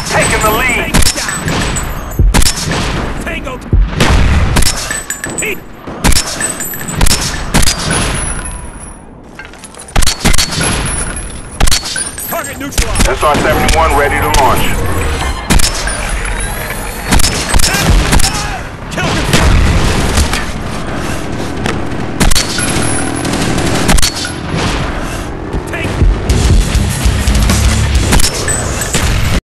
taking the lead. Tango. Target neutralized. SR-71 ready to launch.